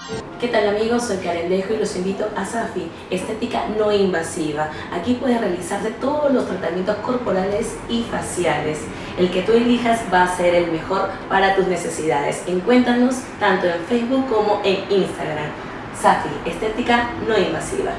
¿Qué tal amigos? Soy Karen Dejo y los invito a Safi, estética no invasiva. Aquí puedes realizarte todos los tratamientos corporales y faciales. El que tú elijas va a ser el mejor para tus necesidades. Encuéntranos tanto en Facebook como en Instagram. Safi, estética no invasiva.